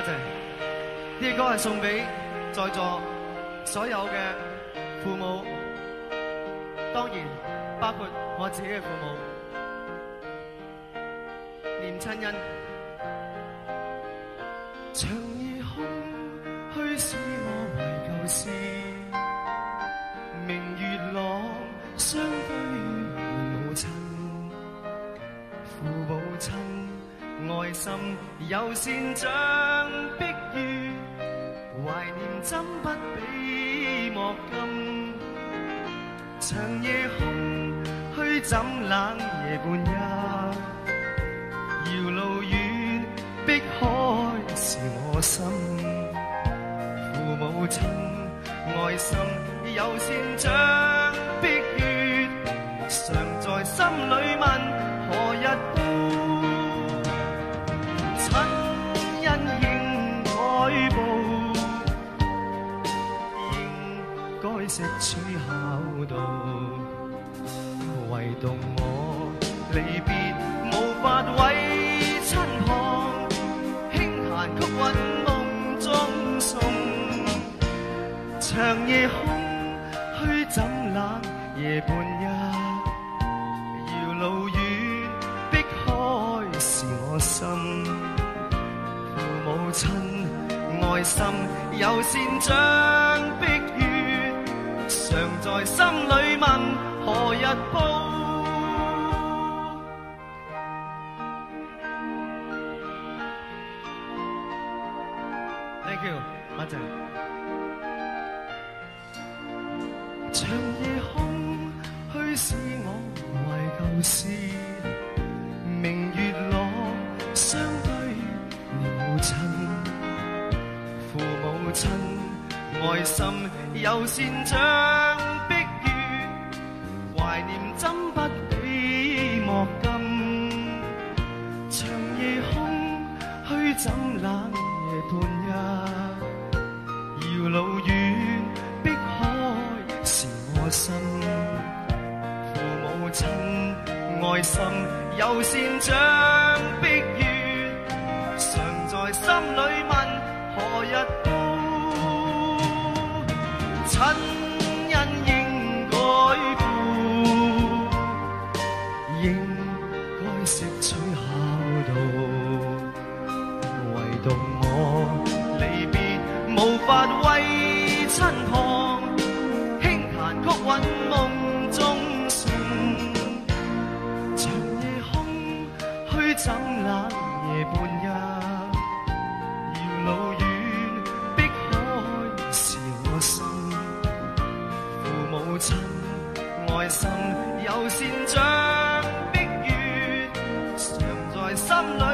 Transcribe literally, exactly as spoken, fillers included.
謝。呢個歌係送俾在座所有嘅父母，當然包括我自己嘅父母。念親恩。長夜空虛使我懷舊事，明月朗相對母親，父母親愛心友善像碧月，懷念針不比莫金。長夜空虛怎冷夜半夜，遙路遠碧海是我心。父母親愛心友善像碧月，常在心裏問何日報。親恩應該報，應該識取孝道，唯獨我離別無法為親旁，輕彈曲韻夢中送。長夜空虛怎冷夜半夜，遙路遠碧海是我心。父母親愛心友善像碧月，常在心裏問何日報。Thank you， 多謝。長夜空虛使我懷舊事，明月朗相對母親。父母親愛心友善像碧月，懷念針不比莫金。長夜空虛怎冷夜半夜，遙路遠碧海是我心。父母親愛心友善像碧月，常在心裏問何日報。親恩應該報，應該識取孝道，唯獨我離別無法為親旁，輕彈曲韻夢中送。長夜空虛怎冷夜半夜，遙路遠碧海是我心。父母親愛心友善像碧月，常在心裏